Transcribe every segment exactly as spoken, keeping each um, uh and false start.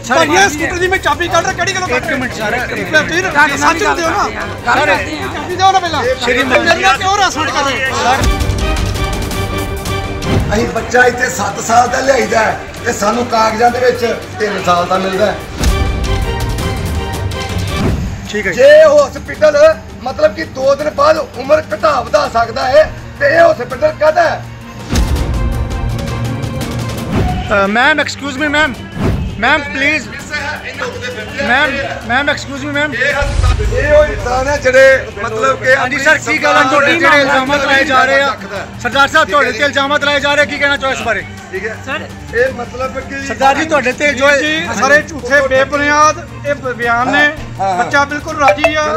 ਸਾਡੀਆਂ ਸਕੂਟਰ ਦੀ ਮੈਂ ਚਾਬੀ ਕੱਢ ਰਿਹਾ ਕਿਹੜੀ ਗੱਲ ਕੱਢ ਰਿਹਾ? ਇੱਕ ਮਿੰਟ ਸਰ, ਤੁਸੀਂ ਸੱਚ ਦਿਓ ਨਾ ਸਰ, ਚਾਬੀ ਦਿਓ ਨਾ ਪਹਿਲਾਂ। ਸ਼੍ਰੀ ਮੇਰੇ ਨਾਲ ਕਿਉਂ ਹਰਾਸਮੈਂਟ ਕਰ ਰਹੇ ਸਰ? ਅਸੀਂ ਬੱਚਾ ਇੱਥੇ ਸੱਤ ਸਾਲ ਦਾ ਲਿਆਈਦਾ ਤੇ ਸਾਨੂੰ ਕਾਗਜ਼ਾਂ ਦੇ ਵਿੱਚ ਤਿੰਨ ਸਾਲ ਦਾ ਮਿਲਦਾ। ਠੀਕ ਹੈ, ਜੇ ਹਸਪੀਟਲ ਮਤਲਬ ਕਿ ਦੋ ਦਿਨ ਬਾਅਦ ਉਮਰ ਘਟਾ ਵਧਾ ਸਕਦਾ ਹੈ ਤੇ ਇਹ ਹਸਪੀਟਲ ਕਾਹਦਾ ਹੈ? Ma'am excuse me ma'am ma'am please ma'am ma'am excuse me ma'am ਇਹ ਉਹ ਇਨਸਾਨ ਹੈ ਜਿਹੜੇ ਮਤਲਬ ਕਿ ਹਾਂਜੀ ਸਰ ਕੀ ਗੱਲ ਹੈ? ਤੁਹਾਡੇ ਜਿਹੜੇ ਇਲਜ਼ਾਮਾਤ ਲਾਏ ਜਾ ਰਹੇ ਆ ਸਰਦਾਰ ਸਾਹਿਬ, ਤੁਹਾਡੇ ਤੇ ਇਲਜ਼ਾਮਾਤ ਲਾਏ ਜਾ ਰਹੇ, ਕੀ ਕਹਿਣਾ ਚਾਹੋ ਇਸ ਬਾਰੇ? ਠੀਕ ਹੈ ਸਰ, ਇਹ ਮਤਲਬ ਕਿ ਸਰਦਾਰ ਜੀ ਤੁਹਾਡੇ ਤੇ ਜੋ ਸਾਰੇ ਝੂਠੇ ਬੇਬੁਨਿਆਦ ਇਹ ਬਿਆਨ ਨੇ। ਬੱਚਾ ਬਿਲਕੁਲ ਰਾਜੀ ਆ।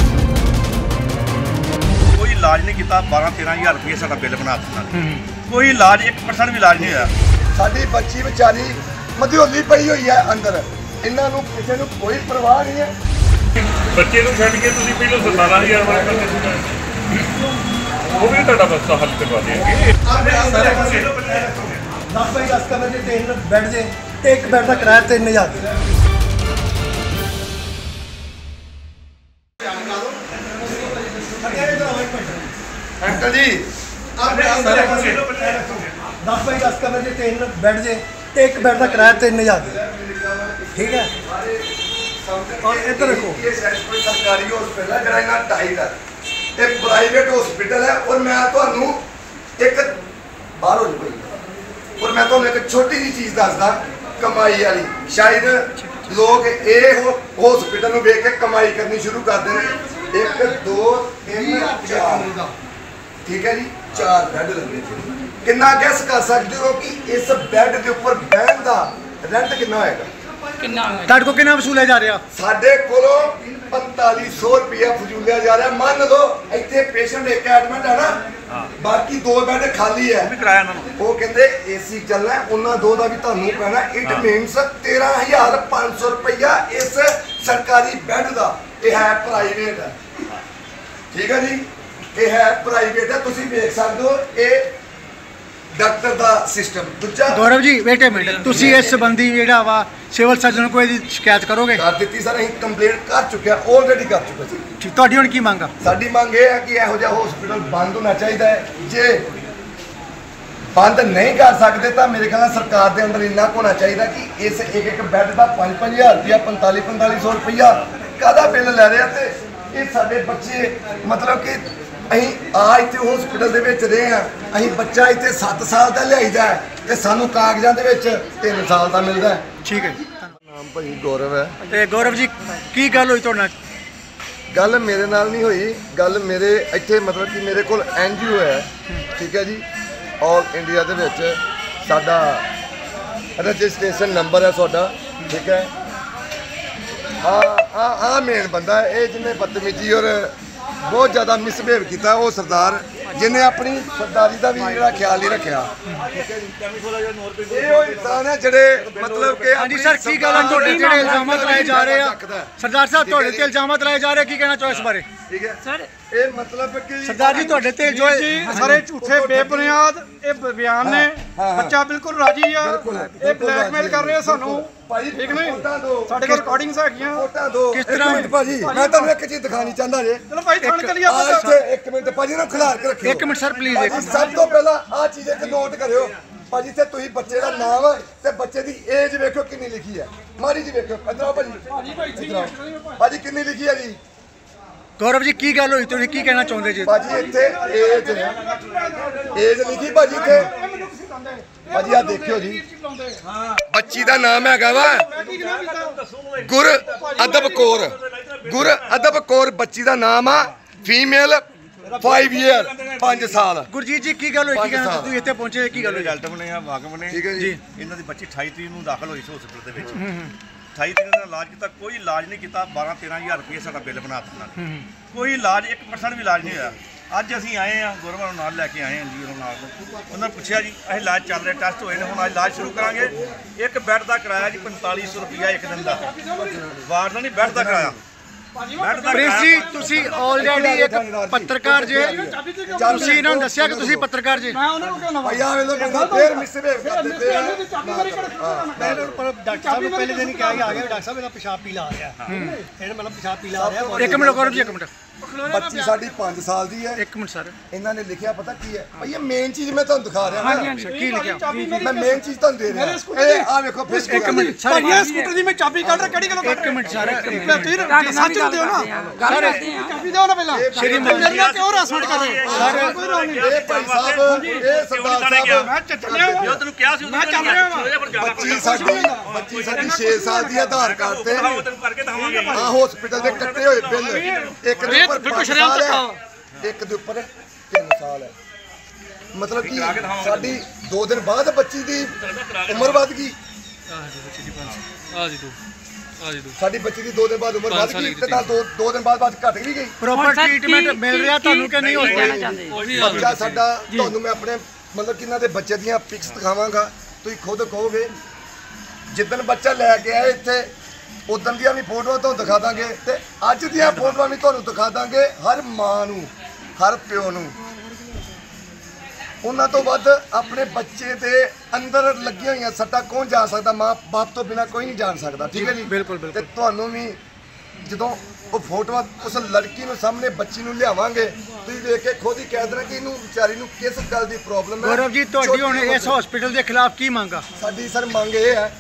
ਕੋਈ ਇਲਾਜ ਨਹੀਂ ਕੀਤਾ, ਬਾਰਾਂ ਤੇਰਾਂ ਹਜ਼ਾਰ ਰੁਪਏ ਸਾਡਾ ਬਿੱਲ ਬਣਾ ਦਿੱਤਾ। ਕੋਈ ਇਲਾਜ ਇੱਕ ਪਰਸੈਂਟ ਵੀ ਇਲਾਜ ਨਹੀਂ ਹੋਇਆ। ਸਾਡੀ ਬੱਚੀ ਵਿਚਾਰੀ ਮਧਿਓਲੀ ਪਈ ਹੋਈ ਹੈ ਅੰਦਰ, ਇਹਨਾਂ ਨੂੰ ਕਿਸੇ ਨੂੰ ਕੋਈ ਪਰਵਾਹ ਨਹੀਂ ਹੈ। ਬੱਚੇ ਨੂੰ ਛੱਡ ਕੇ ਤੁਸੀਂ ਪਹਿਲਾਂ ਸਤਾਰਾਂ ਹਜ਼ਾਰ ਵਾਲਾ ਕਰਦੇ ਸੀ, ਉਹ ਵੀ ਤੁਹਾਡਾ ਮਸਲਾ ਹੱਲ ਕਰਵਾ ਦੇਣਗੇ। ਦਸ ਬਾਈ ਦਸ ਕਮਰੇ ਦੇ ਤਿੰਨ ਬੈੱਡ ਜੇ ਤੇ ਇੱਕ ਬੈੱਡ ਦਾ ਕਿਰਾਇਆ ਤਿੰਨ ਹਜ਼ਾਰ। ਅੰਕਲ ਜੀ दस बाई दस कमरे के तीन बेड जे ते एक बेड का किराया तीन हज़ार। ठीक है, और इधर देखो ये सरकारी हॉस्पिटल है जरा इना टाइट है, ये प्राइवेट हॉस्पिटल है। और मैं ਤੁਹਾਨੂੰ ਇੱਕ ਬਾਹਰ ਹੋ ਜਾਈ और मैं ਤੁਹਾਨੂੰ ਇੱਕ ਛੋਟੀ ਜੀ ਚੀਜ਼ ਦੱਸਦਾ ਕਮਾਈ ਵਾਲੀ। ਸ਼ਾਇਦ ਲੋਕ ਇਹ ਹਸਪੀਟਲ ਨੂੰ ਵੇਖ ਕੇ ਕਮਾਈ ਕਰਨੀ ਸ਼ੁਰੂ ਕਰ ਦੇਣ। ਇੱਕ ਦੋ ਤਿੰਨ ਚਾਰ, ਠੀਕ ਹੈ ਜੀ, ਚਾਰ ਬੈੱਡ ਲੱਗੇ। ਕਿੰਨਾ ਗੈਸ ਕਰ ਸਕਦੇ ਹੋ ਕਿ ਇਸ ਬੈੱਡ ਦੇ ਉੱਪਰ ਬਹਿਣ ਦਾ ਰੈਂਟ ਕਿੰਨਾ ਹੋਏਗਾ? ਕਿੰਨਾ ਤੁਹਾਡੇ ਕੋਲ ਕਿੰਨਾ ਵਸੂਲਿਆ ਜਾ ਰਿਹਾ? ਸਾਡੇ ਕੋਲੋਂ ਪੰਤਾਲੀ ਸੌ ਰੁਪਇਆ ਫਜ਼ੂਲਿਆ ਜਾ ਰਿਹਾ। ਮੰਨ ਲਓ ਇੱਥੇ ਪੇਸ਼ੈਂਟ ਇੱਕ ਐਡਮਿਟ ਹੈ ਨਾ, ਬਾਕੀ ਦੋ ਬੈੱਡ ਖਾਲੀ ਹੈ। ਕਿਰਾਇਆ ਇਹਨਾਂ ਨੂੰ ਉਹ ਕਹਿੰਦੇ ਏਸੀ ਚੱਲਣਾ, ਉਹਨਾਂ ਦੋ ਦਾ ਵੀ ਤੁਹਾਨੂੰ ਪੈਣਾ। ਇਟ ਮੀਨਸ ਤੇਰਾਂ ਹਜ਼ਾਰ ਪੰਜ ਸੌ ਰੁਪਇਆ ਇਸ ਸਰਕਾਰੀ ਬੈੱਡ ਦਾ। ਇਹ ਹੈ ਪ੍ਰਾਈਵੇਟ ਹੈ, ਠੀਕ ਹੈ ਜੀ, ਇਹ ਹੈ ਪ੍ਰਾਈਵੇਟ ਹੈ। ਤੁਸੀਂ ਵੇਖ ਸਕਦੇ ਹੋ ਇਹ ਡਾਕਟਰ ਦਾ ਸਿਸਟਮ। ਦੂਜਾ Gaurav ji wait a minute, ਤੁਸੀਂ ਇਸ ਸੰਬੰਧੀ ਜਿਹੜਾ ਵਾ ਸਿਵਲ ਸਰਜਨ ਕੋਲ ਇਹਦੀ ਸ਼ਿਕਾਇਤ ਕਰੋਗੇ? ਕਰ ਦਿੱਤੀ ਸਰ, ਅਸੀਂ ਕੰਪਲੇਂਟ ਕਰ ਚੁੱਕਿਆ, ਆਲਰੇਡੀ ਕਰ ਚੁੱਕੇ ਸੀ। ਠੀਕ, ਤੁਹਾਡੀ ਹੁਣ ਕੀ ਮੰਗ ਆ? ਸਾਡੀ ਮੰਗ ਇਹ ਹੈ ਕਿ ਇਹੋ ਜਿਹਾ ਹਸਪੀਟਲ ਬੰਦ ਹੋਣਾ ਚਾਹੀਦਾ ਹੈ। ਜੇ ਬੰਦ ਨਹੀਂ ਕਰ ਸਕਦੇ ਤਾਂ ਮੇਰੇ ਖਿਆਲ ਨਾਲ ਸਰਕਾਰ ਦੇ ਅੰਦਰ ਇੰਨਾ ਹੋਣਾ ਚਾਹੀਦਾ ਕਿ ਇਸ ਇੱਕ ਇੱਕ ਬੈੱਡ ਦਾ ਪੰਜ ਪੰਜ ਹਜ਼ਾਰ ਰੁਪਇਆ ਪੰਤਾਲੀ ਪੰਤਾਲੀ ਸੌ ਰੁਪਇਆ ਕਾਹਦਾ ਬਿੱਲ ਲੈ ਰਿਹਾ। ਤੇ ਇਹ ਸਾਡੇ ਬੱਚੇ ਮਤਲਬ ਕਿ ਅਸੀਂ ਆ ਇੱਥੇ ਹਸਪੀਟਲ ਦੇ ਵਿੱਚ ਰਹੇ ਹਾਂ, ਅਸੀਂ ਬੱਚਾ ਇੱਥੇ ਸੱਤ ਸਾਲ ਦਾ ਲਿਆਈਦਾ ਤੇ ਸਾਨੂੰ ਕਾਗਜ਼ਾਂ ਦੇ ਵਿੱਚ ਤਿੰਨ ਸਾਲ ਦਾ ਮਿਲਦਾ। ਠੀਕ ਹੈ, ਨਾਮ ਭਾਈ ਗੌਰਵ ਹੈ। ਤੇ ਗੌਰਵ ਜੀ ਕੀ ਗੱਲ ਹੋਈ ਤੁਹਾਡੇ ਨਾਲ? ਗੱਲ ਮੇਰੇ ਨਾਲ ਨਹੀਂ ਹੋਈ, ਗੱਲ ਮੇਰੇ ਇੱਥੇ ਮਤਲਬ ਕਿ ਮੇਰੇ ਕੋਲ ਐਨ ਜੀ ਓ ਹੈ, ਠੀਕ ਹੈ ਜੀ, ਆਲ ਇੰਡੀਆ ਦੇ ਵਿੱਚ ਸਾਡਾ ਰਜਿਸਟ੍ਰੇਸ਼ਨ ਨੰਬਰ ਹੈ ਤੁਹਾਡਾ, ਠੀਕ ਹੈ। ਆ ਆ ਆ ਮੇਨ ਬੰਦਾ ਹੈ ਇਹ ਜਿਹਨੇ ਬਦਤਮੀਜੀ ਔਰ ਬਹੁਤ ਜ਼ਿਆਦਾ ਮਿਸਬਿਹੇਵ ਕੀਤਾ, ਉਹ ਸਰਦਾਰ ਜਿਹਨੇ ਆਪਣੀ ਸਰਦਾਰੀ ਦਾ ਵੀ ਜਿਹੜਾ ਖਿਆਲ ਨਹੀਂ ਰੱਖਿਆ। ਇਹ ਉਹ ਇਨਸਾਨ ਹੈ ਜਿਹੜੇ ਮਤਲਬ ਕਿ ਹਾਂਜੀ ਸਰ ਕੀ ਗੱਲ ਹੈ? ਤੁਹਾਡੇ ਜਿਹੜੇ ਇਲਜ਼ਾਮਾਤ ਲਾਏ ਜਾ ਰਹੇ ਆ ਸਰਦਾਰ ਸਾਹਿਬ, ਤੁਹਾਡੇ ਤੇ ਇਲਜ਼ਾਮਾਤ ਲਾਏ ਜਾ ਰਹੇ, ਕੀ ਕਹਿਣਾ ਚਾਹੋ ਇਸ ਬਾਰੇ? ਠੀਕ ਹੈ ਸਰ, ਇਹ ਮਤਲਬ ਕਿ ਸਰਦਾਰ ਜੀ ਤੁਹਾਡੇ ਤੇ ਜੋ ਸਾਰੇ ਝੂਠੇ ਬੇਬੁਨਿਆਦ ਇਹ ਬਿਆਨ ਨੇ। ਬੱਚਾ ਬਿਲਕੁਲ ਰਾਜੀ ਆ। ਇਹ ਬਲੈਕਮੇਲ ਕਰ ਰਹੇ ਆ ਸਾਨੂੰ, ਠੀਕ ਨਹੀਂ? ਸਾਡੇ ਕੋਲ ਰਿਕਾਰਡਿੰਗਸ ਹੈਗੀਆਂ। ਕਿਸ ਤਰ੍ਹਾਂ ਭਾਜੀ, ਮੈਂ ਤੁਹਾਨੂੰ ਇੱਕ ਚੀਜ਼ ਦਿਖਾਣੀ ਚਾਹੁੰਦਾ ਜੇ। ਚਲੋ ਭਾਈ ਥਾਣੇ ਚੱਲੀਏ ਆਪਾਂ। ਇੱਥੇ ਇੱਕ ਮਿੰਟ ਭਾਜੀ ਨੂੰ ਖਿਲਾਰ ਕੇ ਰੱਖਿਓ। ਇੱਕ ਮਿੰਟ ਸਰ ਪਲੀਜ਼। ਇੱਕ ਸਭ ਤੋਂ ਪਹਿਲਾਂ ਆਹ ਚੀਜ਼ ਇੱਕ ਨੋਟ ਕਰਿਓ ਭਾਜੀ, ਤੇ ਤੁਸੀਂ ਬੱਚੇ ਦਾ ਨਾਮ ਤੇ ਬੱਚੇ ਦੀ ਏਜ ਵੇਖਿਓ ਕਿੰਨੀ ਲਿਖੀ ਹੈ। ਮਾਰੀ ਜੀ ਵੇਖਿਓ, ਇੱਧਰ ਆਓ ਭਾਜੀ। ਭਾਜੀ ਕਿੰਨੀ ਲਿਖੀ ਹੈ ਜੀ? ਗੌਰਵ ਜੀ ਕੀ ਗੱਲ ਹੋਈ? ਤੁਸੀਂ ਕੀ ਕਹਿਣਾ ਚਾਹੁੰਦੇ ਜੀ? ਭਾਜੀ ਇੱਥੇ ਏਜ ਏਜ ਲਿਖੀ ਭਾਜੀ ਇੱਥੇ। ਭਾਜੀ ਆ ਦੇਖਿਓ ਜੀ, ਬੱਚੀ ਦਾ ਨਾਮ ਹੈਗਾ ਵਾ ਗੁਰ ਅਦਬ ਕੌਰ। ਗੁਰ ਅਦਬ ਕੌਰ ਬੱਚੀ ਦਾ ਨਾਮ ਆ। ਫੀਮੇਲ ਪੰਜ ਈਅਰ ਪੰਜ ਸਾਲ। ਗੁਰਜੀਤ ਜੀ ਕੀ ਗੱਲ ਹੋਈ? ਕੀ ਕਹਿਣਾ ਤੁਸੀਂ ਇੱਥੇ ਪਹੁੰਚੇ, ਕੀ ਗੱਲ ਹੋਈ? ਰਿਜ਼ਲਟ ਬਣੇ ਆ, ਵਾਕਫ ਨੇ। ਠੀਕ ਹੈ ਜੀ। ਇਹਨਾਂ ਦੀ ਬੱਚੀ ਅਠਾਈ ਤਰੀਕ ਨੂੰ ਦਾਖਲ ਹੋਈ ਸੀ ਹਸਪੀਟਲ ਦੇ ਵਿੱਚ। ਅਠਾਈ ਤਰੀਕ ਦਾ ਇਲਾਜ ਕੀਤਾ, ਕੋਈ ਇਲਾਜ ਨਹੀਂ ਕੀਤਾ, ਬਾਰਾਂ ਤੇਰਾਂ ਹਜ਼ਾਰ ਰੁਪਏ ਸਾਡਾ ਬਿੱਲ ਬਣਾ ਦਿੱਤਾ। ਕੋਈ ਇਲਾਜ ਇੱਕ ਪਰਸੈਂਟ ਵੀ ਇਲਾਜ ਨਹੀਂ ਹੋਇਆ। ਅੱਜ ਅਸੀਂ ਆਏ ਹਾਂ, ਗੁਰੂਆਂ ਨੂੰ ਨਾਲ ਲੈ ਕੇ ਆਏ ਹਾਂ ਜੀ। ਉਹਨਾਂ ਨਾਲ ਉਹਨਾਂ ਨੇ ਪੁੱਛਿਆ ਜੀ ਇਹ ਇਲਾਜ ਚੱਲ ਰਿਹਾ, ਟੈਸਟ ਹੋਏ ਨੇ, ਹੁਣ ਅੱਜ ਇਲਾਜ ਸ਼ੁਰੂ ਕਰਾਂਗੇ। ਇੱਕ ਬੈੱਡ ਦਾ ਕਿਰਾਇਆ ਜੀ ਪੰਤਾਲੀ ਸੌ ਰੁਪਇਆ ਇੱਕ ਦਿਨ ਦਾ, ਵਾਰ ਦਾ ਨਹੀਂ ਬੈੱਡ ਦਾ ਕਿਰਾਇਆ। ਪ੍ਰਿੰਸ ਜੀ ਤੁਸੀਂ ਆਲਰੇਡੀ ਇੱਕ ਪੱਤਰਕਾਰ ਜੇ ਤੁਸੀਂ ਇਹਨਾਂ ਨੂੰ ਦੱਸਿਆ ਕਿ ਤੁਸੀਂ ਪੱਤਰਕਾਰ ਜੇ ਮੈਂ ਉਹਨਾਂ ਨੂੰ ਕਿਉਂ ਨਾ ਭਾਈ ਆ ਵੇਲੋ ਬੰਦਾ ਫੇਰ ਮਿਸਬਿਹੇਵ ਕਰਦੇ ਪਏ ਆ ਚਾਬੀ ਮਾਰੀ ਕਰ ਪਰ ਡਾਕਟਰ ਸਾਹਿਬ ਨੂੰ ਪਹਿਲੇ ਦਿਨ ਹੀ ਕਿਹਾ ਕਿ ਆ ਗਿਆ ਡਾਕਟਰ ਸਾਹਿਬ ਇਹਦਾ ਪਿਸ਼ਾਬ ਪੀ ਲਾ ਰਿਹਾ ਇਹਨੇ ਮਤਲਬ ਪਿਸ਼ਾਬ ਪੀ ਲਾ ਰਿਹਾ ਇੱਕ ਮਿੰਟ ਕਰੋ ਜੀ ਇੱਕ ਮਿੰਟ ਬੱਚੀ ਸਾਡੀ ਪੰਜ ਸਾਲ ਦੀ ਹੈ। ਇੱਕ ਮਿੰਟ ਸਰ ਇਹਨਾਂ ਨੇ ਲਿਖਿਆ ਪਤਾ ਕੀ ਹੈ ਭਾਈ ਇਹ ਮੇਨ ਚੀਜ਼ ਮੈਂ ਤੁਹਾਨੂੰ ਦਿਖਾ ਰਿਹਾ ਹਾਂਜੀ ਨਾ ਹਾਂਜੀ ਕੀ ਲਿਖਿਆ ਮੈਂ ਮੇਨ ਚੀਜ਼ ਤੁਹਾਨੂੰ ਦੇ ਰਿਹਾ ਇਹ ਆ ਵੇਖੋ ਫਿਰ ਇੱਕ ਮਿੰਟ ਸਰ ਭਾਈ ਇਹ ਸਕੂਟਰ ਦੀ ਮੈਂ ਚਾਬੀ ਕੱਢ ਰਿਹਾ ਕਿਹੜੀ ਗੱਲੋਂ ਕੱਢ ਇੱਕ ਮਿੰਟ ਸਰ ਤੁਸੀਂ ਸੱਚ ਦਿਓ ਨਾ ਸਰ ਚਾਬੀ ਦਿਓ ਨਾ ਪਹਿਲਾਂ ਸ਼੍ਰੀ ਮੇਰੇ ਨਾਲ ਕਿਉਂ ਹਰਾਸਮੈਂਟ ਕਰ ਰਹੇ ਸਰ ਕੋਈ ਰੋਲ ਨਹੀਂ ਇਹ ਭਾਈ ਸਾਹਿਬ ਇਹ ਸਰਦਾਰ ਸਾਹਿਬ ਮੈਂ ਚੱਲਿਆ ਜੋ ਤੈਨੂੰ ਕਿਹਾ ਸੀ ਮੈਂ ਚੱਲ ਰਿਹਾ ਵਾਂ ਬੱਚੀ ਸਾਡੀ ਬੱਚੀ ਸਾਡੀ ਛੇ ਸਾਲ ਦੀ ਆਧਾਰ ਕਾਰਡ ਤੇ ਤੈਨੂੰ ਕਰਕੇ ਦਵਾਂਗੇ ਆ ਹਸਪੀਟਲ ਦੇ ਕੱਟੇ ਹੋਏ ਬਿੱਲ ਇੱਕ ਦੇ ਉੱਪਰ ਪੰਜ ਸਾਲ ਹੈ ਇੱਕ ਦੇ ਉੱਪਰ ਤਿੰਨ ਸਾਲ ਹੈ ਮਤਲਬ ਕਿ ਸਾਡੀ ਦੋ ਦਿਨ ਬਾਅਦ ਬੱਚੀ ਦੀ ਉਮਰ ਵੱਧ ਗਈ ਆ ਜੀ ਤੂੰ ਆ ਜੀ ਤੂੰ ਸਾਡੀ ਬੱਚੀ ਦੀ ਦੋ ਦਿਨ ਬਾਅਦ ਉਮਰ ਵੱਧ ਗਈ ਤੇ ਨਾਲ ਦੋ ਦੋ ਦਿਨ ਬਾਅਦ ਬਾਅਦ ਘਟ ਵੀ ਗਈ ਪ੍ਰੋਪਰ ਟ੍ਰੀਟਮੈਂਟ ਮਿਲ ਰਿਹਾ ਤੁਹਾਨੂੰ ਕਿ ਨਹੀਂ ਹੋ ਰਿਹਾ ਬੱਚਾ ਸਾਡਾ ਤੁਹਾਨੂੰ ਮੈਂ ਆਪਣੇ ਮਤਲਬ ਕਿ ਇਹਨਾਂ ਦੇ ਬੱਚੇ ਦੀਆਂ ਪਿਕਸ ਦਿਖਾਵਾਂਗਾ ਤੁਸੀਂ ਖੁਦ ਕਹੋਗੇ ਜਿੱਦਣ ਬੱਚਾ ਲੈ ਕੇ ਆਏ ਇੱਥੇ ਉਦੋਂ ਦੀਆਂ ਵੀ ਫੋਟੋਆਂ ਤੁਹਾਨੂੰ ਦਿਖਾ ਦਾਂਗੇ ਤੇ ਅੱਜ ਦੀਆਂ ਫੋਟੋਆਂ ਵੀ ਤੁਹਾਨੂੰ ਦਿਖਾ ਦਾਂਗੇ ਹਰ ਮਾਂ ਨੂੰ ਹਰ ਪਿਓ ਨੂੰ ਉਹਨਾਂ ਤੋਂ ਵੱਧ ਆਪਣੇ ਬੱਚੇ ਦੇ ਅੰਦਰ ਲੱਗੀਆਂ ਹੋਈਆਂ ਸੱਟਾਂ ਕੌਣ ਜਾਣ ਸਕਦਾ ਮਾਂ ਬਾਪ ਤੋਂ ਬਿਨਾ ਕੋਈ ਨਹੀਂ ਜਾਣ ਸਕਦਾ ਠੀਕ ਹੈ ਜੀ ਬਿਲਕੁਲ ਬਿਲਕੁਲ ਤੇ ਤੁਹਾਨੂੰ ਵੀ ਜਦੋਂ ਉਹ ਫੋਟੋਆਂ ਉਸ ਲੜਕੀ ਨੂੰ ਸਾਹਮਣੇ ਬੱਚੀ ਨੂੰ ਲਿਆਵਾਂਗੇ ਤੁਸੀਂ ਦੇਖ ਕੇ ਖੁਦ ਹੀ ਕਹਿ ਦੇਣਾ ਕਿ ਇਹਨੂੰ ਵਿਚਾਰੀ ਨੂੰ ਕਿਸ ਗੱਲ ਦੀ ਪ੍ਰੋਬਲਮ ਹੈ ਗੌਰਵ ਜੀ ਤੁਹਾਡੀ ਹੁਣ ਇਸ ਹਸਪੀਟਲ ਦੇ ਖਿਲਾਫ ਕੀ ਮੰਗ ਆ ਸਾਡੀ ਸਰ ਮੰਗ ਇਹ ਹੈ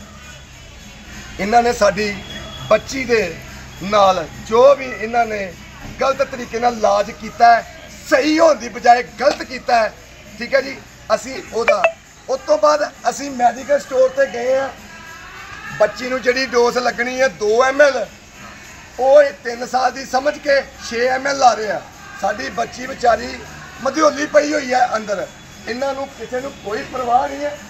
ਇਹਨਾਂ ਨੇ ਸਾਡੀ ਬੱਚੀ ਦੇ ਨਾਲ ਜੋ ਵੀ ਇਹਨਾਂ ਨੇ ਗਲਤ ਤਰੀਕੇ ਨਾਲ ਇਲਾਜ ਕੀਤਾ ਹੈ ਸਹੀ ਹੋਣ ਦੀ ਬਜਾਏ ਗਲਤ ਕੀਤਾ ਹੈ ਠੀਕ ਹੈ ਜੀ ਅਸੀਂ ਉਹਦਾ ਉਸ ਤੋਂ ਬਾਅਦ ਅਸੀਂ ਮੈਡੀਕਲ ਸਟੋਰ ਤੇ ਗਏ ਆ ਬੱਚੀ ਨੂੰ ਜਿਹੜੀ ਡੋਜ਼ ਲੱਗਣੀ ਹੈ ਦੋ ਐਮ ਐਲ ਉਹ ਤਿੰਨ ਸਾਲ ਦੀ ਸਮਝ ਕੇ ਛੇ ਐਮ ਐਲ ਲਾ ਰਹੇ ਆ ਸਾਡੀ ਬੱਚੀ ਵਿਚਾਰੀ ਮਧਿਓਲੀ ਪਈ ਹੋਈ ਹੈ ਅੰਦਰ ਇਹਨਾਂ ਨੂੰ ਕਿਸੇ ਨੂੰ ਕੋਈ ਪਰਵਾਹ ਨਹੀਂ ਹੈ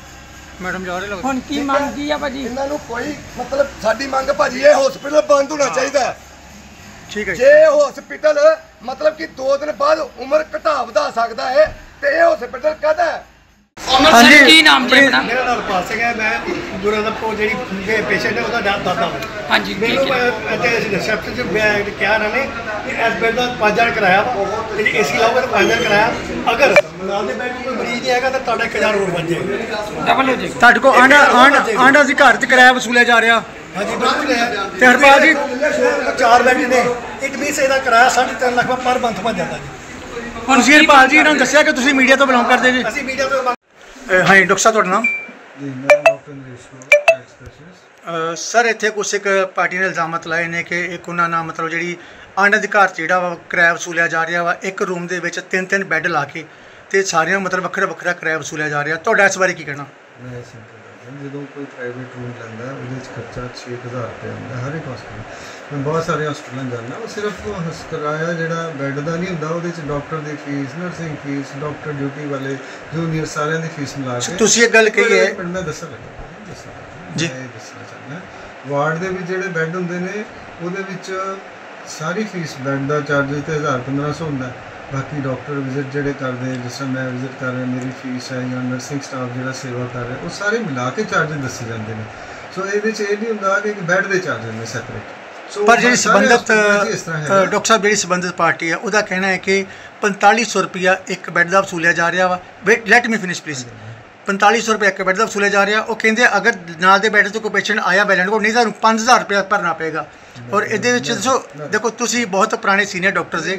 ਮੈਡਮ ਜਾ ਰਹੇ ਲੱਗਦਾ ਹੁਣ ਕੀ ਮੰਗ ਕੀ ਆ ਭਾਜੀ ਇਹਨਾਂ ਨੂੰ ਕੋਈ ਮਤਲਬ ਸਾਡੀ ਮੰਗ ਭਾਜੀ ਇਹ ਹਸਪੀਟਲ ਬੰਦ ਹੋਣਾ ਚਾਹੀਦਾ ਹੈ ਠੀਕ ਹੈ ਜੇ ਹਸਪੀਟਲ ਮਤਲਬ ਕਿ ਦੋ ਦਿਨ ਬਾਅਦ ਉਮਰ ਘਟਾ ਵਧਾ ਸਕਦਾ ਹੈ ਤੇ ਇਹ ਹਸਪੀਟਲ ਕਦ ਹੈ ਹਾਂਜੀ ਕੀ ਨਾਮ ਜੀ ਆਪਣਾ ਮੇਰਾ ਨਾਮ ਰਪਾਲ ਸਿੰਘ ਹੈ ਮੈਂ ਗੁਰਦਾਸਪੁਰ ਜਿਹੜੀ ਪੇਸ਼ੈਂਟ ਹੈ ਉਹਦਾ ਦਾਦਾ ਹਾਂ ਹਾਂਜੀ ਮੈਨੂੰ ਠੀਕ ਹੈ ਇੱਥੇ ਰਿਸੈਪਸ਼ਨ 'ਚ ਮੈਂ ਕਿਹਾ ਇਹਨਾਂ ਨੇ ਕਿ ਇਸ ਬੈੱਡ ਦਾ ਪੰਜ ਹਜ਼ਾਰ ਕਿਰਾਇਆ ਵਾ ਤੇ ਜੇ ਏਸੀ ਲਾਓਗੇ ਤਾਂ ਪੰਜ ਹਜ਼ਾਰ ਕਿਰਾਇਆ ਅਗਰ ਨਾਲ ਦੇ ਬੈੱਡ ਕੋਈ ਮਰੀਜ਼ ਨਹੀਂ ਹੈਗਾ ਤਾਂ ਤੁਹਾਡਾ ਇੱਕ ਹਜ਼ਾਰ ਹੋਰ ਬਣ ਜਾਏਗਾ ਡਬਲ ਹੋ ਜੀ ਤੁਹਾਡੇ ਕੋਲ ਆਂਡਾ ਆਂਡਾ ਦੀ ਘਰ 'ਚ ਕਿਰਾਇਆ ਵਸੂਲਿਆ ਜਾ ਰਿਹਾ ਹਾਂਜੀ ਬਿਲਕੁਲ ਹੈ ਤੇ ਹਰਪਾਲ ਜੀ ਚਾਰ ਬੈੱਡ ਨੇ ਇੱਕ ਵੀ ਸੇ ਦਾ ਕਿਰਾਇਆ ਸਾਢੇ ਤਿੰਨ ਲੱਖ ਪਰ ਮੰਥ ਬਣ ਜਾਂਦਾ ਜੀ ਹੁਣ ਤੁਸੀਂ ਹਰਪਾਲ ਜੀ ਇਹਨਾਂ ਨੂੰ ਦੱਸਿਆ ਕਿ ਤੁਸੀਂ ਮੀਡੀਆ ਤੋਂ ਬਿਲੋਂਗ ਕਰਦੇ ਜੀ ਅਸੀਂ ਮੀਡੀਆ ਤੋਂ ਹਾਂ ਡਾਕਟਰ ਸਾਹਿਬ ਤੁਹਾਡਾ ਨਾਮ ਜੀ ਮੈਂ ਡਾਕਟਰ ਨਰੇਸ਼ ਐਕਸਪ੍ਰੈਸ਼ਨ ਸਰ ਇੱਥੇ ਕੁਛ ਇੱਕ ਪਾਰਟੀ ਨੇ ਇਲਜ਼ਾਮਤ ਲਾਏ ਨੇ ਕਿ ਇੱਕ ਉਹਨਾਂ ਨਾਲ ਮਤਲਬ ਜਿਹੜੀ ਆਂਡਾ ਦੀ ਘਰ 'ਚ ਜਿਹੜਾ ਵਾ ਕਿਰਾਇਆ ਵਸੂਲਿਆ ਜਾ ਰਿਹਾ ਵਾ ਇੱਕ ਰੂਮ ਦੇ ਵਿੱਚ ਤਿੰਨ ਤਿੰਨ ਬੈੱਡ ਲਾ ਕੇ ਤੇ ਸਾਰਿਆਂ ਮਤਲਬ ਵੱਖਰਾ ਵੱਖਰਾ ਕਿਰਾਇਆ ਵਸੂਲਿਆ ਜਾ ਰਿਹਾ ਤੁਹਾਡਾ ਇਸ ਬਾਰੇ ਕੀ ਕਹਿਣਾ ਮੈਂ ਸਿੰਪਲ ਜਦੋਂ ਕੋਈ ਪ੍ਰਾਈਵੇਟ ਰੂਮ ਲੈਂਦਾ ਉਹਦੇ ਵਿੱਚ ਖਰਚਾ ਛੇ ਹਜ਼ਾਰ ਰੁਪਏ ਹੁੰਦਾ ਹਰ ਇੱਕ ਹਸਪਤਾਲ ਮੈਂ ਬਹੁਤ ਸਾਰੇ ਹਸਪਤਾਲਾਂ ਜਾਂਦਾ ਉਹ ਸਿਰਫ ਹਸ ਕਿਰਾਇਆ ਜਿਹੜਾ ਬੈੱਡ ਦਾ ਨਹੀਂ ਹੁੰਦਾ ਉਹਦੇ ਵਿੱਚ ਡਾਕਟਰ ਦੀ fee nursing fee doctor duty ਵਾਲੇ ਜੂਨੀਅਰ ਸਾਰਿਆਂ ਦੀ ਫੀਸ ਮਿਲਾ ਕੇ ਤੁਸੀਂ ਇਹ ਗੱਲ ਕਹੀ ਹੈ ਮੈਂ ਦੱਸਣ ਲੱਗਾ ਦੱਸਣਾ ਜੀ ਮੈਂ ਦੱਸਣਾ ਚਾਹੁੰਦਾ ਵਾਰਡ ਦੇ ਵਿੱਚ ਜਿਹੜੇ ਬੈੱਡ ਹੁੰਦੇ ਨੇ ਉਹਦੇ ਵਿੱਚ ਸਾਰੀ ਫੀਸ ਬੈੱਡ ਦਾ ਚਾਰਜ ਤੇ ਹਜ਼ਾਰ ਪੰਦਰਾਂ ਸੌ ਹੁੰਦਾ ਬਾਕੀ ਡਾਕਟਰ ਵਿਜ਼ਿਟ ਜਿਹੜੇ ਕਰਦੇ ਜਿਸ ਤਰ੍ਹਾਂ ਮੈਂ ਵਿਜ਼ਿਟ ਕਰ ਰਿਹਾ ਮੇਰੀ ਫੀਸ ਹੈ ਜਾਂ ਨਰਸਿੰਗ ਸਟਾਫ ਜਿਹੜਾ ਸੇਵਾ ਕਰ ਰਿਹਾ ਉਹ ਸਾਰੇ ਮਿਲਾ ਕੇ ਚਾਰਜਸ ਦੱਸੇ ਜਾਂਦੇ ਨੇ ਸੋ ਇਹਦੇ 'ਚ ਇਹ ਨਹੀਂ ਹੁੰਦਾ ਕਿ ਬੈੱਡ ਦੇ ਚਾਰਜਸ ਨੇ ਸੈਪਰੇਟ ਪਰ ਜਿਹੜੀ ਸੰਬੰਧਿਤ ਡਾਕਟਰ ਸਾਹਿਬ ਜਿਹੜੀ ਸੰਬੰਧਿਤ ਪਾਰਟੀ ਹੈ ਉਹਦਾ ਕਹਿਣਾ ਹੈ ਕਿ ਪੰਤਾਲੀ ਸੌ ਰੁਪਇਆ ਇੱਕ ਬੈੱਡ ਦਾ ਵਸੂਲਿਆ ਜਾ ਰਿਹਾ ਵਾ wait let me finish please ਪੰਤਾਲੀ ਸੌ ਰੁਪਏ ਇੱਕ ਬੈੱਡ ਦਾ ਵਸੂਲਿਆ ਜਾ ਰਿਹਾ ਉਹ ਕਹਿੰਦੇ ਅਗਰ ਨਾਲ ਦੇ ਬੈੱਡ 'ਤੇ ਕੋਈ ਪੇਸ਼ੈਂਟ ਆਇਆ ਬੈਲੈਂਡ ਕੋ ਨਹੀਂ ਤੁਹਾਨੂੰ ਪੰਜ ਹਜ਼ਾਰ ਰੁਪਇਆ ਭਰਨਾ ਪਏਗਾ ਔਰ ਇਹਦੇ ਵਿੱਚ ਦੱਸੋ ਦੇਖੋ ਤੁਸੀਂ ਬਹੁਤ ਪੁਰਾਣੇ ਸੀਨੀਅਰ ਡਾਕਟਰ ਜੇ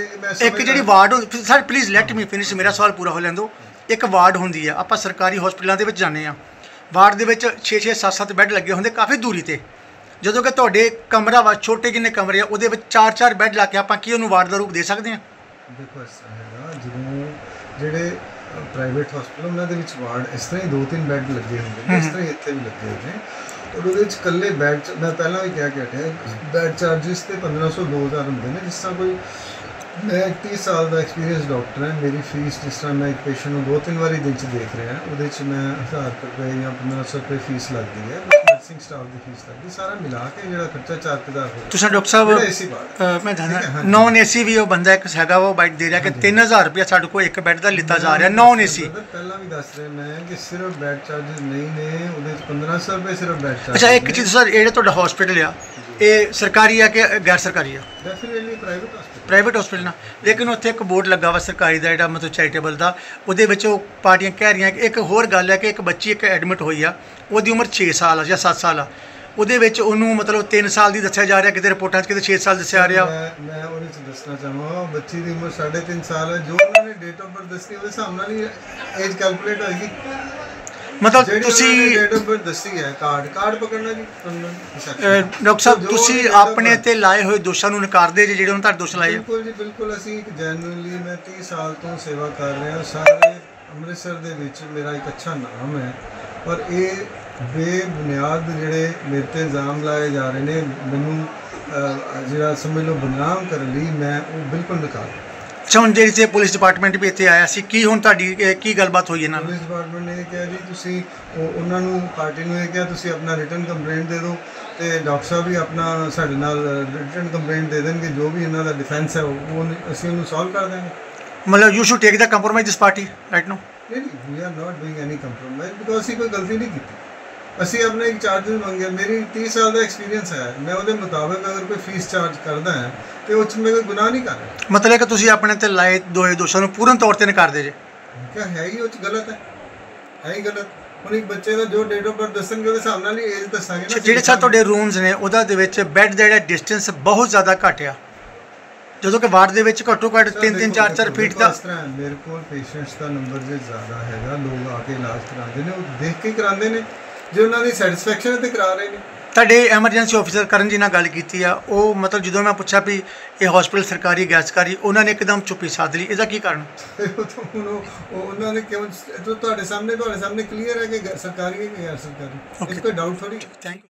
ਇੱਕ ਜਿਹੜੀ ward sir please let me finish ਮੇਰਾ ਸਵਾਲ ਪੂਰਾ ਹੋ ਲੈਣ ਦਿਓ ਇੱਕ ਵਾਰਡ ਹੁੰਦੀ ਹੈ ਆਪਾਂ ਸਰਕਾਰੀ ਹਸਪਤਾਲਾਂ ਦੇ ਵਿੱਚ ਜਾਂਦੇ ਹਾਂ ਵਾਰਡ ਦੇ ਵਿੱਚ ਛੇ ਛੇ ਸੱਤ ਸੱਤ ਬੈੱਡ ਲੱਗੇ ਹੁੰਦੇ ਕਾਫੀ ਦੂਰੀ 'ਤੇ ਜਦੋਂ ਕਿ ਤੁਹਾਡੇ ਕਮਰਾ ਵਾ ਛੋਟੇ ਕਿੰਨੇ ਕਮਰੇ ਆ ਉਹਦੇ ਵਿੱਚ ਚਾਰ ਚਾਰ ਬੈੱਡ ਲਾ ਕੇ ਆਪਾਂ ਕੀ ਉਹਨੂੰ ਵਾਰਡ ਦਾ ਰੂਪ ਦੇ ਸਕਦੇ ਹਾਂ ਦੇਖੋ ਇਸ ਤਰ੍ਹਾਂ ਹੈਗਾ ਜਦੋਂ ਜਿਹੜੇ ਪ੍ਰਾਈਵੇਟ ਹਸਪਤਾਲ ਉਹਨਾਂ ਦੇ ਵਿੱਚ ਵਾਰਡ ਇਸ ਤਰ੍ਹਾਂ ਹੀ ਦੋ ਤਿੰਨ ਬੈੱਡ ਲੱਗੇ ਹੁੰਦੇ ਨੇ ਇਸ ਤਰ੍ਹਾਂ ਹੀ ਇੱਥੇ ਵੀ ਲੱਗੇ ਹੋਏ ਨੇ ਔਰ ਉਹਦੇ ਵਿੱਚ ਇਕੱਲੇ ਬੈੱਡ ਮੈਂ ਪਹਿਲਾਂ ਵੀ ਕਿਹਾ ਕਿ ਹਟਿਆ ਬੈੱਡ ਚਾਰਜਿਸ ਤੇ ਪੰਦਰਾਂ ਸੌ ਦੋ ਹਜ਼ਾਰ ਹੁੰਦੇ ਨੇ ਜਿਸ ਤਰ੍ਹਾਂ ਕੋਈ ਮੈਂ ਤੀਹ ਸਾਲ ਦਾ ਐਕਸਪੀਰੀਅੰਸ ਡਾਕਟਰ ਹਾਂ ਮੇਰੀ ਫੀਸ ਜਿਸ ਤਰ੍ਹਾਂ ਮੈਂ ਇੱਕ ਪੇਸ਼ੈਂਟ ਨੂੰ ਦੋ ਤਿੰਨ ਵਾਰੀ ਦਿਨ 'ਚ ਦੇਖ ਰਿਹਾ ਉਹਦੇ 'ਚ ਮੈਂ ਹਜ਼ਾਰ ਰੁਪਏ ਜਾਂ ਪੰਦਰਾਂ ਸੌ ਰੁਪਏ ਫੀਸ ਲੱਗਦੀ ਹੈ ਨਰਸਿੰਗ ਸਟਾਫ ਦੀ ਫੀਸ ਲੱਗਦੀ ਸਾਰਾ ਮਿਲਾ ਕੇ ਜਿਹੜਾ ਖਰਚਾ ਚਾਰ ਹਜ਼ਾਰ ਹੋ ਤੁਸੀਂ ਡਾਕਟਰ ਸਾਹਿਬ ਮੈਂ ਦੱਸਦਾ ਨੌਨ ਏਸੀ ਵੀ ਉਹ ਬੰਦਾ ਇੱਕ ਹੈਗਾ ਉਹ ਬਾਈਟ ਦੇ ਰਿਹਾ ਕਿ ਤਿੰਨ ਹਜ਼ਾਰ ਰੁਪਇਆ ਸਾਡੇ ਕੋਲ ਇੱਕ ਬੈੱਡ ਦਾ ਲਿੱਤਾ ਜਾ ਰਿਹਾ ਨੌਨ ਏਸੀ ਪਹਿਲਾਂ ਵੀ ਦੱਸ ਰਿਹਾ ਮੈਂ ਕਿ ਸਿਰਫ ਬੈੱਡ ਚਾਰਜਸ ਨਹੀਂ ਨੇ ਉਹਦੇ 'ਚ ਪੰਦਰਾਂ ਸੌ ਰੁਪਏ ਸਿਰਫ ਬੈੱਡ ਚਾਰਜ ਅੱਛਾ ਇੱਕ ਚੀਜ਼ ਸਰ ਜਿਹੜੇ ਤੁਹਾਡਾ ਹਸਪੀਟਲ ਆ ਇਹ ਸਰਕਾਰੀ ਆ ਕਿ ਗੈਰ ਸਰਕਾਰੀ ਆ? Definitely private hospital private hospital ਨਾਲ, ਲੇਕਿਨ ਉੱਥੇ ਇੱਕ ਬੋਰਡ ਲੱਗਾ ਵਾ ਸਰਕਾਰੀ ਦਾ ਜਿਹੜਾ ਮਤਲਬ ਚੈਰੀਟੇਬਲ ਦਾ, ਉਹਦੇ ਵਿੱਚ ਉਹ ਪਾਰਟੀਆਂ ਕਹਿ ਰਹੀਆਂ ਕਿ ਇੱਕ ਹੋਰ ਗੱਲ ਹੈ ਕਿ ਇੱਕ ਬੱਚੀ ਇੱਕ ਐਡਮਿਟ ਹੋਈ ਆ, ਉਹਦੀ ਉਮਰ ਛੇ ਸਾਲ ਆ ਜਾਂ ਸੱਤ ਸਾਲ ਆ, ਉਹਦੇ ਵਿੱਚ ਉਹਨੂੰ ਮਤਲਬ ਤਿੰਨ ਸਾਲ ਦੀ ਦੱਸਿਆ ਜਾ ਰਿਹਾ, ਕਿਤੇ ਰਿਪੋਰਟਾਂ 'ਚ ਕਿਤੇ ਛੇ ਸਾਲ ਦੱਸਿਆ ਰਿਹਾ। ਮੈਂ ਮੈਂ ਉਹਦੇ 'ਚ ਦੱਸਣਾ ਚਾਹਾਂਗਾ ਬੱਚੀ ਦੀ ਉਮਰ ਸਾਢੇ ਤਿੰਨ ਸਾਲ ਹੈ, ਜੋ ਉਹਨਾਂ ਨੇ ਡੇਟ ਆਫ ਬਰਥ ਦੱਸੀ ਉਹਦੇ ਹਿਸਾਬ ਨਾਲ ਹੀ ਏਜ ਕੈਲਕੂਲੇਟ ਹੋਏਗੀ। ਮਤਲਬ ਤੁਸੀਂ ਡੇਟ ਆਫ ਬਰਥ ਦੱਸੀ ਹੈ, ਕਾਰਡ ਕਾਰਡ ਪਕੜਨਾ ਜੀ। ਡਾਕਟਰ ਸਾਹਿਬ ਤੁਸੀਂ ਆਪਣੇ ਤੇ ਲਾਏ ਹੋਏ ਦੋਸ਼ਾਂ ਨੂੰ ਨਕਾਰਦੇ ਜੇ ਜਿਹੜੇ ਉਹਨਾਂ ਤੁਹਾਡੇ ਦੋਸ਼ ਲਾਏ ਆ? ਬਿਲਕੁਲ ਜੀ ਬਿਲਕੁਲ। ਅਸੀਂ ਇੱਕ ਜੈਨੂਇਨਲੀ ਮੈਂ ਤੀਹ ਸਾਲ ਤੋਂ ਸੇਵਾ ਕਰ ਰਿਹਾ, ਸਾਰੇ ਅੰਮ੍ਰਿਤਸਰ ਦੇ ਵਿੱਚ ਮੇਰਾ ਇੱਕ ਅੱਛਾ ਨਾਮ ਹੈ, ਪਰ ਇਹ ਬੇਬੁਨਿਆਦ ਜਿਹੜੇ ਮੇਰੇ 'ਤੇ ਇਲਜ਼ਾਮ ਲਾਏ ਜਾ ਰਹੇ ਨੇ, ਮੈਨੂੰ ਜਿਹੜਾ ਸਮਝ ਲਓ ਬਦਨਾਮ ਕਰਨ ਲਈ, ਮੈਂ ਉਹ ਬਿਲਕੁਲ ਨਕਾਰ। ਅੱਛਾ, ਹੁਣ ਜਿਹੜੀ ਪੁਲਿਸ ਡਿਪਾਰਟਮੈਂਟ ਵੀ ਇੱਥੇ ਆਇਆ ਸੀ, ਕੀ ਹੁਣ ਤੁਹਾਡੀ ਕੀ ਗੱਲਬਾਤ ਹੋਈ ਇਹਨਾਂ ਨਾਲ? ਪੁਲਿਸ ਡਿਪਾਰਟਮੈਂਟ ਨੇ ਇਹ ਕਿਹਾ ਜੀ ਤੁਸੀਂ ਉਹਨਾਂ ਨੂੰ ਪਾਰਟੀ ਨੂੰ ਇਹ ਕਿਹਾ ਤੁਸੀਂ ਆਪਣਾ ਰਿਟਨ ਕੰਪਲੇਂਟ ਦੇ ਦਿਓ, ਤੇ ਡਾਕਟਰ ਸਾਹਿਬ ਵੀ ਆਪਣਾ ਸਾਡੇ ਨਾਲ ਰਿਟਨ ਕੰਪਲੇਂਟ ਦੇ ਦੇਣਗੇ, ਜੋ ਵੀ ਇਹਨਾਂ ਦਾ ਡਿਫੈਂਸ ਹੈ ਉਹ ਅਸੀਂ ਉਹਨੂੰ ਸੋਲਵ ਕਰ ਦਾਂਗੇ। ਮਤਲਬ you should take the compromise this party right now? ਨਹੀਂ ਨਹੀਂ, we are not doing any compromise because ਅਸੀਂ ਕੋਈ ਗਲਤੀ ਨਹੀਂ ਕੀਤੀ। ਅਸੀਂ ਆਪਣੇ ਇੱਕ ਚਾਰਜਸ ਮੰਗੇ, ਮੇਰੀ ਤੀਹ ਸਾਲ ਦਾ ਐਕਸਪੀਰੀਅੰਸ ਹੈ, ਮੈਂ ਉਹਦੇ ਮੁਤਾਬਕ ਅਗਰ ਕੋਈ ਫੀਸ ਚਾਰਜ ਕਰਦਾ ਹੈ ਤੇ ਉਹ 'ਚ ਮੈਂ ਕੋਈ ਗੁਨਾਹ ਨਹੀਂ ਕਰ ਰਿਹਾ। ਮਤਲਬ ਕਿ ਤੁਸੀਂ ਆਪਣੇ ਤੇ ਲਾਏ ਦੋਏ ਦੋਸ਼ਾਂ ਨੂੰ ਪੂਰਨ ਤੌਰ ਤੇ ਨਕਾਰਦੇ ਜੇ? ਕਿਆ ਹੈ ਹੀ ਉਹ 'ਚ ਗਲਤ ਹੈ, ਹੈ ਹੀ ਗਲਤ। ਹੁਣ ਇੱਕ ਬੱਚੇ ਦਾ ਜੋ ਡੇਟ ਆਫ ਬਰਥ ਦੱਸਣਗੇ ਉਹਦੇ ਹਿਸਾਬ ਨਾਲ ਹੀ ਏਜ ਦੱਸਾਂਗੇ ਨਾ। ਜਿਹੜੇ ਸਾ ਤੁਹਾਡੇ ਰੂਮਸ ਨੇ ਉਹਦਾ ਦੇ ਵਿੱਚ ਬੈੱਡ ਦਾ ਜਿਹੜਾ ਡਿਸਟੈਂਸ ਬਹੁਤ ਜ਼ਿਆਦਾ ਘੱਟ ਆ, ਜਦੋਂ ਕਿ ਵਾਰਡ ਦੇ ਵਿੱਚ ਘੱਟੋ ਘੱਟ ਤਿੰਨ ਤਿੰਨ ਚਾਰ ਚਾਰ ਫੀਟ ਦਾ। ਇਸ ਤਰ੍ਹਾਂ ਮੇਰੇ ਕੋਲ ਪੇਸ਼ੈਂਟਸ ਦਾ ਨੰਬਰ ਜੇ ਜ਼ਿਆਦਾ ਹੈਗਾ, ਲੋਕ ਆ ਕੇ ਇਲਾਜ ਕਰਾਉਂਦੇ ਨੇ, ਉਹ ਦੇਖ ਕੇ ਕਰਾਉਂਦੇ ਨੇ, ਜੇ ਉਹਨਾਂ ਦੀ ਸੈਟੀਸਫੈਕਸ਼ਨ ਤੇ ਕਰਾ ਰਹੇ ਨੇ। ਤੁਹਾਡੇ ਐਮਰਜੈਂਸੀ ਆਫਿਸਰ ਕਰਨ ਜੀ ਨਾਲ ਗੱਲ ਕੀਤੀ ਆ, ਉਹ ਮਤਲਬ ਜਦੋਂ ਮੈਂ ਪੁੱਛਿਆ ਵੀ ਇਹ ਹਸਪੀਟਲ ਸਰਕਾਰੀ ਗੈਰ ਸਰਕਾਰੀ, ਉਹਨਾਂ ਨੇ ਇੱਕਦਮ ਚੁੱਪੀ ਸਾਧ ਲਈ, ਇਹਦਾ ਕੀ ਕਾਰਨ? ਹੁਣ ਉਹਨਾਂ ਨੇ ਕਿਉਂ ਤੁਹਾਡੇ ਸਾਹਮਣੇ ਤੁਹਾਡੇ ਸਾਹਮਣੇ ਕਲੀਅਰ ਹੈ ਕਿ ਸਰਕਾਰੀ ਹੈ ਕਿ ਗੈਰ ਸਰਕਾਰੀ, ਇਸ ਕੋਈ ਡਾਊਟ ਥੋੜੀ। Thank you.